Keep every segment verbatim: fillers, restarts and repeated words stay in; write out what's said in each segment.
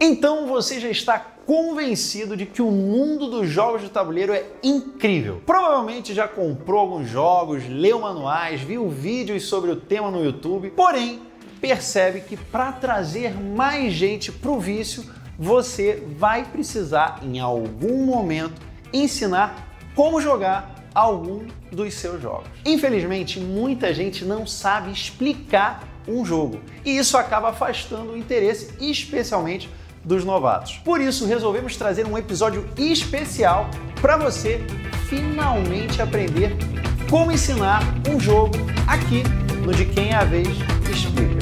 Então você já está convencido de que o mundo dos jogos de tabuleiro é incrível. Provavelmente já comprou alguns jogos, leu manuais, viu vídeos sobre o tema no YouTube, porém percebe que para trazer mais gente para o vício, você vai precisar em algum momento ensinar como jogar algum dos seus jogos. Infelizmente, muita gente não sabe explicar um jogo e isso acaba afastando o interesse, especialmente dos novatos. Por isso, resolvemos trazer um episódio especial para você finalmente aprender como ensinar um jogo aqui no De Quem é a Vez Explica.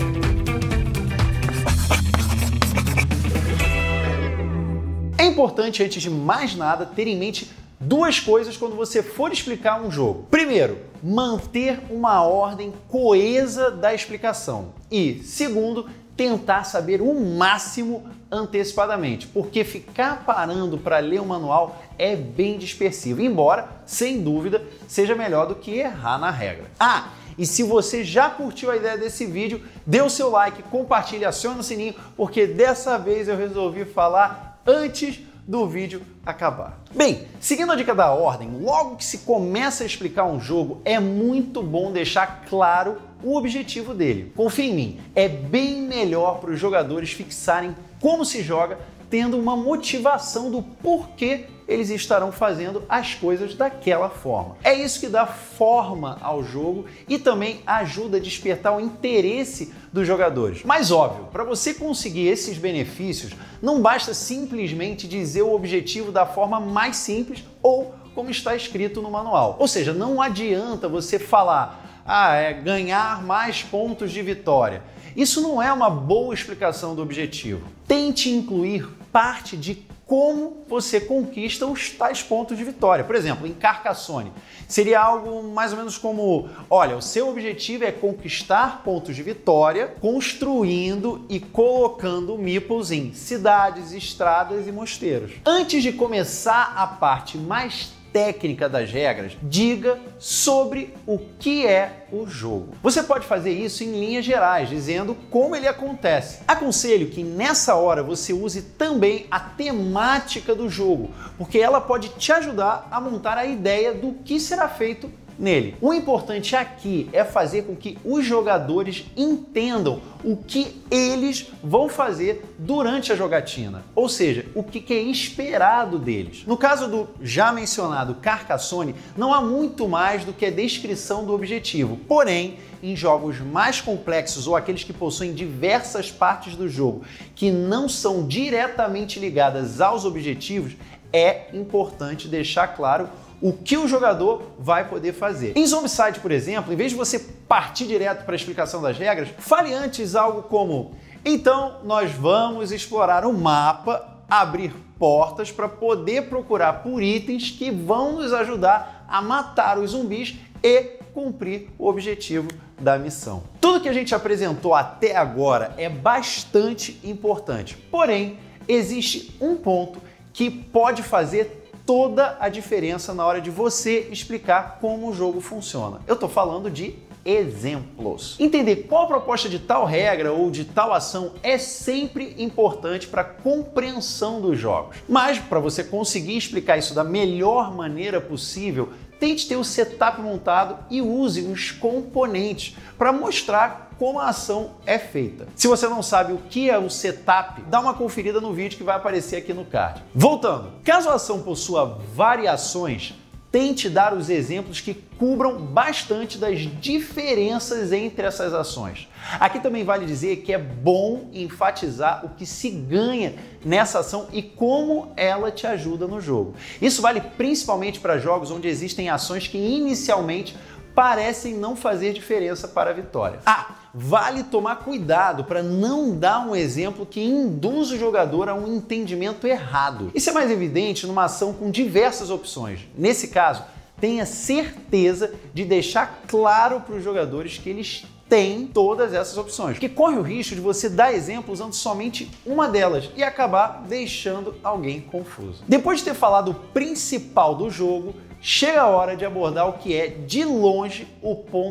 É importante, antes de mais nada, ter em mente duas coisas quando você for explicar um jogo. Primeiro, manter uma ordem coesa da explicação. E, segundo, tentar saber o máximo antecipadamente, porque ficar parando para ler o manual é bem dispersivo, embora, sem dúvida, seja melhor do que errar na regra. Ah, e se você já curtiu a ideia desse vídeo, dê o seu like, compartilhe, acione o sininho, porque dessa vez eu resolvi falar antes do vídeo acabar. Bem, seguindo a dica da ordem, logo que se começa a explicar um jogo, é muito bom deixar claro o objetivo dele. Confia em mim, é bem melhor para os jogadores fixarem como se joga, tendo uma motivação do porquê eles estarão fazendo as coisas daquela forma. É isso que dá forma ao jogo e também ajuda a despertar o interesse dos jogadores. Mas óbvio, para você conseguir esses benefícios, não basta simplesmente dizer o objetivo da forma mais simples ou como está escrito no manual. Ou seja, não adianta você falar, ah, é ganhar mais pontos de vitória. Isso não é uma boa explicação do objetivo. Tente incluir parte de como você conquista os tais pontos de vitória. Por exemplo, em Carcassonne, seria algo mais ou menos como, olha, o seu objetivo é conquistar pontos de vitória construindo e colocando meeples em cidades, estradas e mosteiros. Antes de começar a parte mais técnica das regras, diga sobre o que é o jogo. Você pode fazer isso em linhas gerais, dizendo como ele acontece. Aconselho que nessa hora você use também a temática do jogo, porque ela pode te ajudar a montar a ideia do que será feito nele. O importante aqui é fazer com que os jogadores entendam o que eles vão fazer durante a jogatina, ou seja, o que é esperado deles. No caso do já mencionado Carcassonne, não há muito mais do que a descrição do objetivo, porém, em jogos mais complexos ou aqueles que possuem diversas partes do jogo que não são diretamente ligadas aos objetivos, é importante deixar claro o que o jogador vai poder fazer. Em Zombicide, por exemplo, em vez de você partir direto para a explicação das regras, fale antes algo como: então nós vamos explorar o mapa, abrir portas para poder procurar por itens que vão nos ajudar a matar os zumbis e cumprir o objetivo da missão. Tudo que a gente apresentou até agora é bastante importante, porém existe um ponto que pode fazer toda a diferença na hora de você explicar como o jogo funciona. Eu tô falando de exemplos. Entender qual a proposta de tal regra ou de tal ação é sempre importante para a compreensão dos jogos. Mas para você conseguir explicar isso da melhor maneira possível, tente ter o setup montado e use os componentes para mostrar como a ação é feita. Se você não sabe o que é o setup, dá uma conferida no vídeo que vai aparecer aqui no card. Voltando, caso a ação possua variações, tente dar os exemplos que cubram bastante das diferenças entre essas ações. Aqui também vale dizer que é bom enfatizar o que se ganha nessa ação e como ela te ajuda no jogo. Isso vale principalmente para jogos onde existem ações que inicialmente parecem não fazer diferença para a vitória. Ah, vale tomar cuidado para não dar um exemplo que induz o jogador a um entendimento errado. Isso é mais evidente numa ação com diversas opções. Nesse caso, tenha certeza de deixar claro para os jogadores que eles têm todas essas opções, porque corre o risco de você dar exemplo usando somente uma delas e acabar deixando alguém confuso. Depois de ter falado o principal do jogo, chega a hora de abordar o que é, de longe, o ponto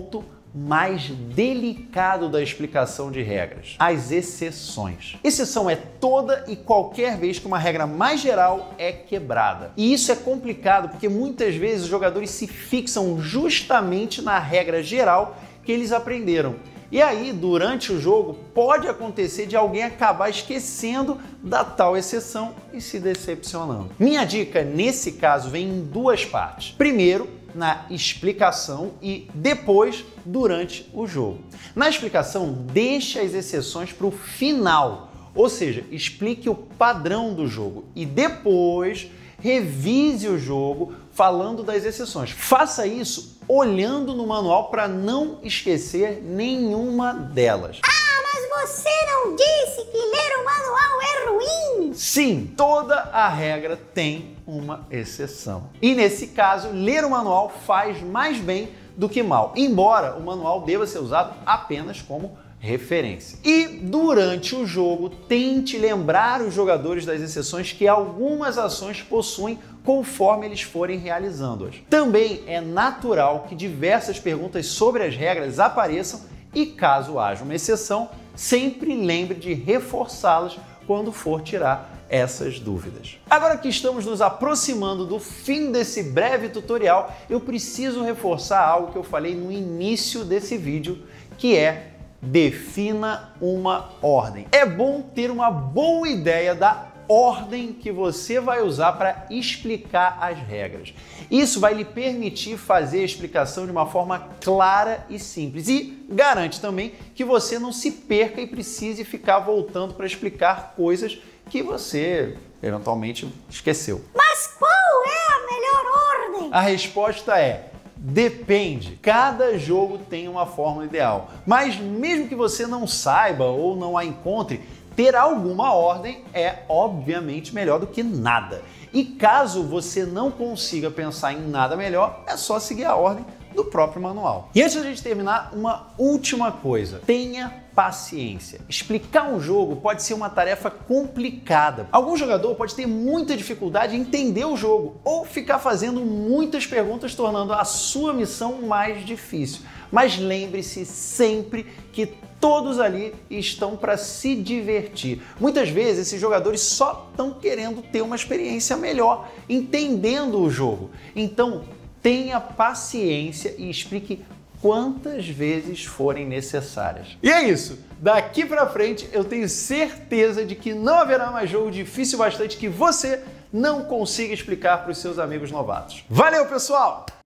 mais delicado da explicação de regras: as exceções. Exceção é toda e qualquer vez que uma regra mais geral é quebrada. E isso é complicado porque muitas vezes os jogadores se fixam justamente na regra geral que eles aprenderam. E aí, durante o jogo, pode acontecer de alguém acabar esquecendo da tal exceção e se decepcionando. Minha dica nesse caso vem em duas partes. Primeiro, na explicação e depois durante o jogo. Na explicação, deixe as exceções para o final, ou seja, explique o padrão do jogo e depois revise o jogo falando das exceções. Faça isso olhando no manual para não esquecer nenhuma delas. Ah, mas você não disse que ler o manual é ruim? Sim, toda a regra tem uma exceção. E nesse caso, ler o manual faz mais bem do que mal, embora o manual deva ser usado apenas como referência. E durante o jogo, tente lembrar os jogadores das exceções que algumas ações possuem conforme eles forem realizando-as. Também é natural que diversas perguntas sobre as regras apareçam e, caso haja uma exceção, sempre lembre de reforçá-las quando for tirar essas dúvidas. Agora que estamos nos aproximando do fim desse breve tutorial, eu preciso reforçar algo que eu falei no início desse vídeo, que é: defina uma ordem. É bom ter uma boa ideia da ordem que você vai usar para explicar as regras. Isso vai lhe permitir fazer a explicação de uma forma clara e simples e garante também que você não se perca e precise ficar voltando para explicar coisas que você eventualmente esqueceu. Mas qual é a melhor ordem? A resposta é: depende. Cada jogo tem uma fórmula ideal. Mas mesmo que você não saiba ou não a encontre, ter alguma ordem é obviamente melhor do que nada. E caso você não consiga pensar em nada melhor, é só seguir a ordem do próprio manual. E antes de a gente terminar, uma última coisa: tenha paciência. Explicar um jogo pode ser uma tarefa complicada. Algum jogador pode ter muita dificuldade em entender o jogo ou ficar fazendo muitas perguntas, tornando a sua missão mais difícil. Mas lembre-se sempre que todos ali estão para se divertir. Muitas vezes esses jogadores só estão querendo ter uma experiência melhor, entendendo o jogo. Então, tenha paciência e explique quantas vezes forem necessárias. E é isso! Daqui pra frente eu tenho certeza de que não haverá mais jogo difícil bastante que você não consiga explicar para os seus amigos novatos. Valeu, pessoal!